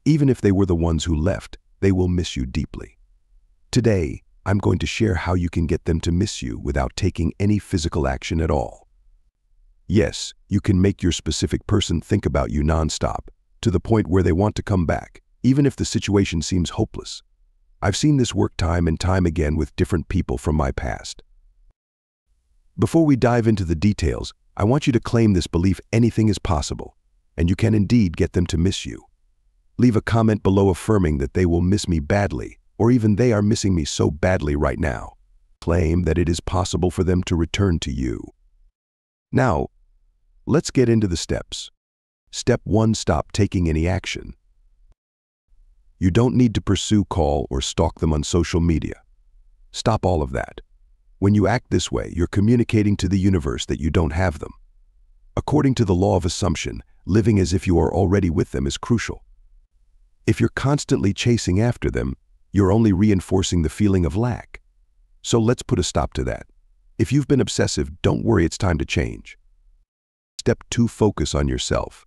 Even if they were the ones who left, they will miss you deeply. Today, I'm going to share how you can get them to miss you without taking any physical action at all. Yes, you can make your specific person think about you nonstop, to the point where they want to come back, even if the situation seems hopeless. I've seen this work time and time again with different people from my past. Before we dive into the details, I want you to claim this belief: anything is possible, and you can indeed get them to miss you. Leave a comment below affirming that they will miss me badly, or even they are missing me so badly right now. Claim that it is possible for them to return to you. Now, let's get into the steps. Step 1. Stop taking any action. You don't need to pursue, call, or stalk them on social media. Stop all of that. When you act this way, you're communicating to the universe that you don't have them. According to the law of assumption, living as if you are already with them is crucial. If you're constantly chasing after them, you're only reinforcing the feeling of lack. So let's put a stop to that. If you've been obsessive, don't worry, it's time to change. Step 2. Focus on yourself.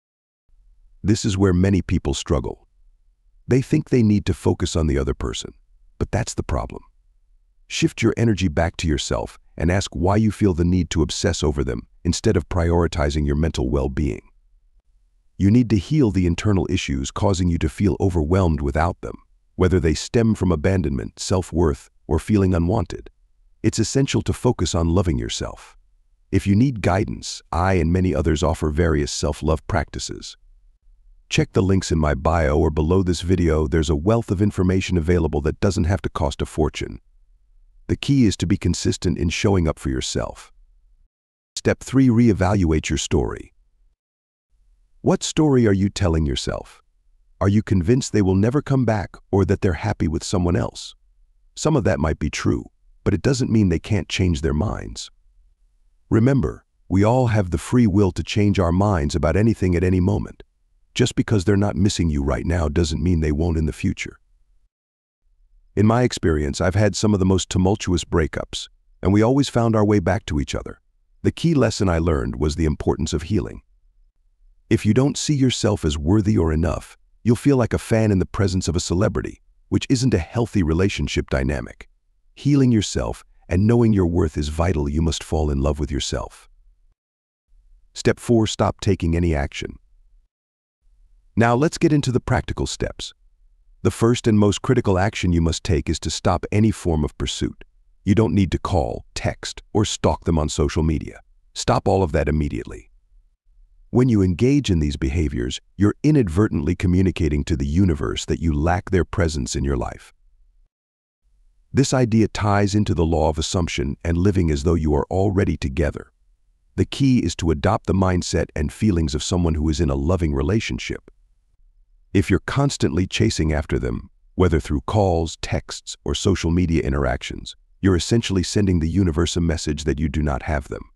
This is where many people struggle. They think they need to focus on the other person, but that's the problem. Shift your energy back to yourself and ask why you feel the need to obsess over them instead of prioritizing your mental well-being. You need to heal the internal issues causing you to feel overwhelmed without them, whether they stem from abandonment, self-worth, or feeling unwanted. It's essential to focus on loving yourself. If you need guidance, I and many others offer various self-love practices. Check the links in my bio or below this video. There's a wealth of information available that doesn't have to cost a fortune. The key is to be consistent in showing up for yourself. Step 3. Reevaluate your story. What story are you telling yourself? Are you convinced they will never come back or that they're happy with someone else? Some of that might be true, but it doesn't mean they can't change their minds. Remember, we all have the free will to change our minds about anything at any moment. Just because they're not missing you right now doesn't mean they won't in the future. In my experience, I've had some of the most tumultuous breakups, and we always found our way back to each other. The key lesson I learned was the importance of healing. If you don't see yourself as worthy or enough, you'll feel like a fan in the presence of a celebrity, which isn't a healthy relationship dynamic. Healing yourself and knowing your worth is vital. You must fall in love with yourself. Step 4. Stop taking any action. Now let's get into the practical steps. The first and most critical action you must take is to stop any form of pursuit. You don't need to call, text, or stalk them on social media. Stop all of that immediately. When you engage in these behaviors, you're inadvertently communicating to the universe that you lack their presence in your life. This idea ties into the law of assumption and living as though you are already together. The key is to adopt the mindset and feelings of someone who is in a loving relationship. If you're constantly chasing after them, whether through calls, texts, or social media interactions, you're essentially sending the universe a message that you do not have them.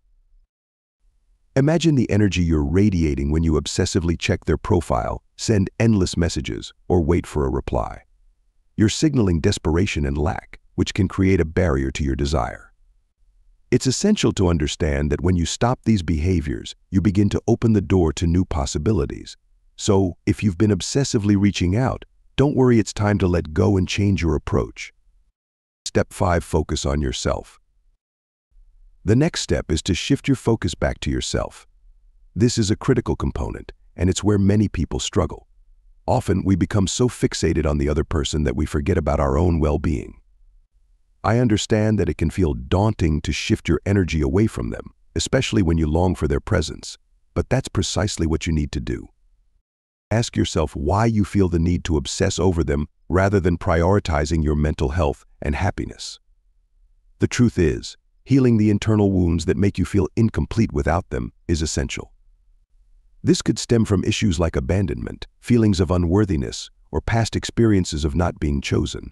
Imagine the energy you're radiating when you obsessively check their profile, send endless messages, or wait for a reply. You're signaling desperation and lack, which can create a barrier to your desire. It's essential to understand that when you stop these behaviors, you begin to open the door to new possibilities. So, if you've been obsessively reaching out, don't worry, it's time to let go and change your approach. Step 5. Focus on yourself. The next step is to shift your focus back to yourself. This is a critical component, and it's where many people struggle. Often, we become so fixated on the other person that we forget about our own well-being. I understand that it can feel daunting to shift your energy away from them, especially when you long for their presence, but that's precisely what you need to do. Ask yourself why you feel the need to obsess over them rather than prioritizing your mental health and happiness. The truth is, healing the internal wounds that make you feel incomplete without them is essential. This could stem from issues like abandonment, feelings of unworthiness, or past experiences of not being chosen.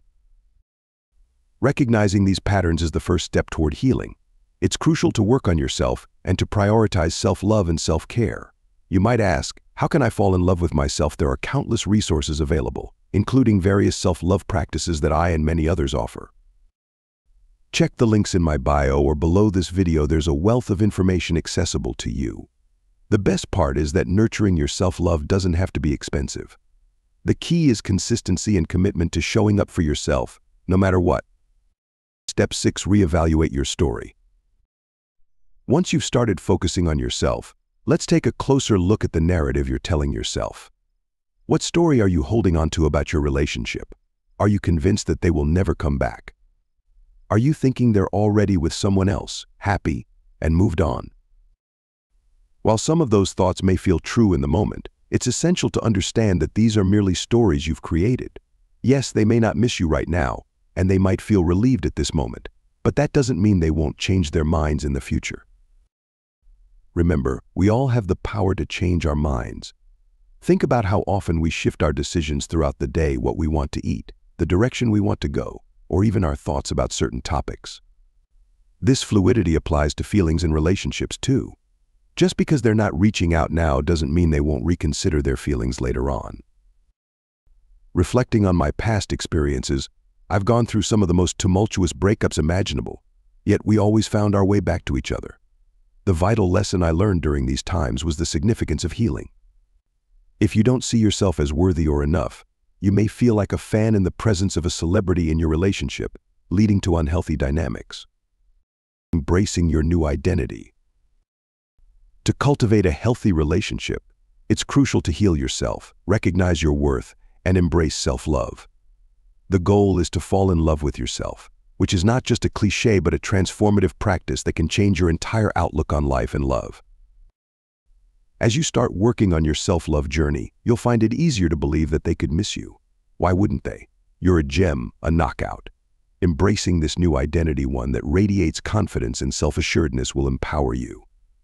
Recognizing these patterns is the first step toward healing. It's crucial to work on yourself and to prioritize self-love and self-care. You might ask, how can I fall in love with myself? There are countless resources available, including various self-love practices that I and many others offer. Check the links in my bio or below this video. There's a wealth of information accessible to you. The best part is that nurturing your self-love doesn't have to be expensive. The key is consistency and commitment to showing up for yourself, no matter what. Step 6. Reevaluate your story. Once you've started focusing on yourself, let's take a closer look at the narrative you're telling yourself. What story are you holding on to about your relationship? Are you convinced that they will never come back? Are you thinking they're already with someone else, happy, and moved on? While some of those thoughts may feel true in the moment, it's essential to understand that these are merely stories you've created. Yes, they may not miss you right now, and they might feel relieved at this moment, but that doesn't mean they won't change their minds in the future. Remember, we all have the power to change our minds. Think about how often we shift our decisions throughout the day, what we want to eat, the direction we want to go, or even our thoughts about certain topics. This fluidity applies to feelings in relationships too. Just because they're not reaching out now doesn't mean they won't reconsider their feelings later on. Reflecting on my past experiences, I've gone through some of the most tumultuous breakups imaginable, yet we always found our way back to each other. The vital lesson I learned during these times was the significance of healing. If you don't see yourself as worthy or enough, you may feel like a fan in the presence of a celebrity in your relationship, leading to unhealthy dynamics. Embracing your new identity. To cultivate a healthy relationship, it's crucial to heal yourself, recognize your worth, and embrace self-love. The goal is to fall in love with yourself, which is not just a cliché but a transformative practice that can change your entire outlook on life and love. As you start working on your self-love journey, you'll find it easier to believe that they could miss you. Why wouldn't they? You're a gem, a knockout. Embracing this new identity, one that radiates confidence and self-assuredness, will empower you.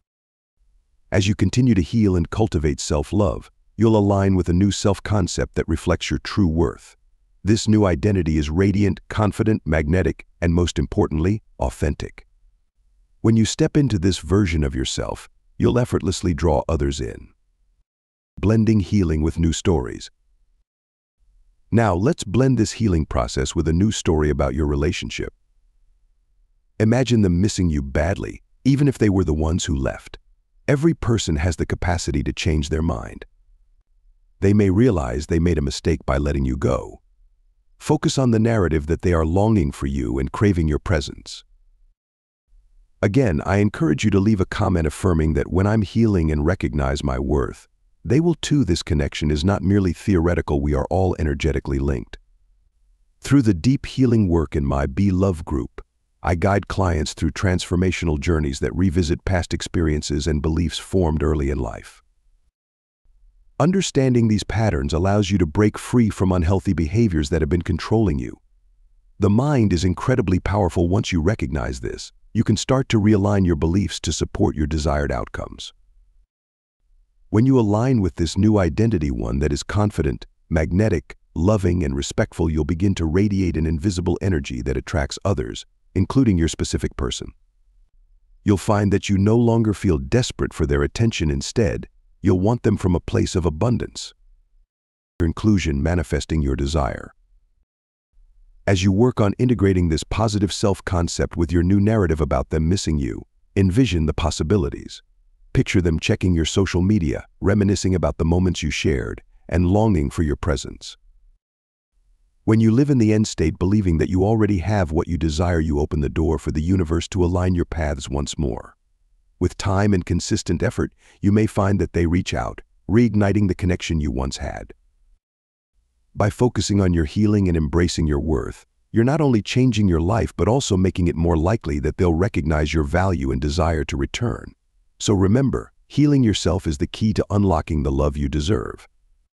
As you continue to heal and cultivate self-love, you'll align with a new self-concept that reflects your true worth. This new identity is radiant, confident, magnetic, and most importantly, authentic. When you step into this version of yourself, you'll effortlessly draw others in. Blending healing with new stories. Now, let's blend this healing process with a new story about your relationship. Imagine them missing you badly, even if they were the ones who left. Every person has the capacity to change their mind. They may realize they made a mistake by letting you go. Focus on the narrative that they are longing for you and craving your presence. Again, I encourage you to leave a comment affirming that when I'm healing and recognize my worth, they will too. This connection is not merely theoretical, we are all energetically linked. Through the deep healing work in my Be Love group, I guide clients through transformational journeys that revisit past experiences and beliefs formed early in life. Understanding these patterns allows you to break free from unhealthy behaviors that have been controlling you. The mind is incredibly powerful. Once you recognize this, you can start to realign your beliefs to support your desired outcomes. When you align with this new identity, one that is confident, magnetic, loving, and respectful, you'll begin to radiate an invisible energy that attracts others, including your specific person. You'll find that you no longer feel desperate for their attention. Instead, you'll want them from a place of abundance. Your inclusion, manifesting your desire. As you work on integrating this positive self-concept with your new narrative about them missing you, envision the possibilities. Picture them checking your social media, reminiscing about the moments you shared, and longing for your presence. When you live in the end state, believing that you already have what you desire, you open the door for the universe to align your paths once more. With time and consistent effort, you may find that they reach out, reigniting the connection you once had. By focusing on your healing and embracing your worth, you're not only changing your life but also making it more likely that they'll recognize your value and desire to return. So remember, healing yourself is the key to unlocking the love you deserve.